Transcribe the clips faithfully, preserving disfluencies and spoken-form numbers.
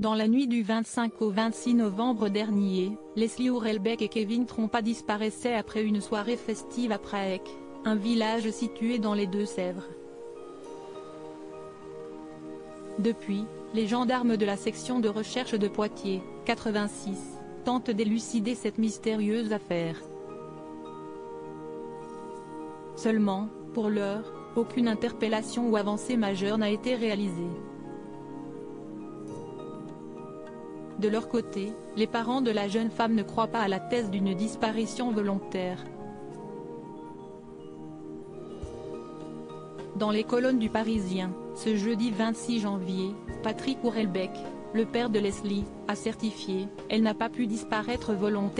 Dans la nuit du vingt-cinq au vingt-six novembre dernier, Leslie Hurlbeck et Kevin Trompa disparaissaient après une soirée festive à Praec, un village situé dans les Deux-Sèvres. Depuis, les gendarmes de la section de recherche de Poitiers, quatre-vingt-six, tentent d'élucider cette mystérieuse affaire. Seulement, pour l'heure, aucune interpellation ou avancée majeure n'a été réalisée. De leur côté, les parents de la jeune femme ne croient pas à la thèse d'une disparition volontaire. Dans les colonnes du Parisien, ce jeudi vingt-six janvier, Patrick Hurlbeck, le père de Leslie, a certifié « Elle n'a pas pu disparaître volontairement ».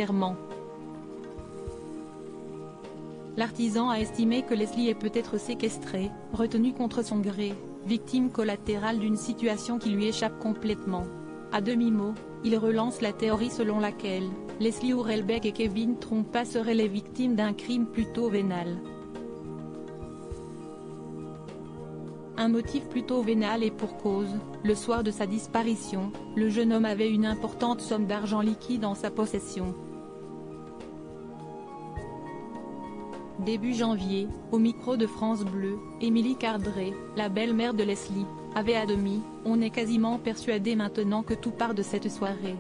L'artisan a estimé que Leslie est peut-être séquestrée, retenue contre son gré, victime collatérale d'une situation qui lui échappe complètement. À demi-mot, il relance la théorie selon laquelle Leslie Hurlbeck et Kevin Trompa seraient les victimes d'un crime plutôt vénal. Un motif plutôt vénal et pour cause, le soir de sa disparition, le jeune homme avait une importante somme d'argent liquide en sa possession. Début janvier, au micro de France Bleu, Émilie Cardré, la belle-mère de Leslie, avait à demi « On est quasiment persuadé maintenant que tout part de cette soirée.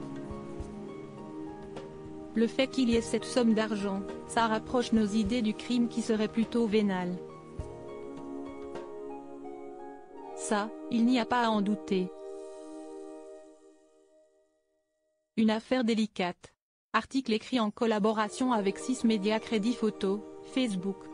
Le fait qu'il y ait cette somme d'argent, ça rapproche nos idées du crime qui serait plutôt vénal. Ça, il n'y a pas à en douter. Une affaire délicate. Article écrit en collaboration avec six médias Crédit Photo, Facebook.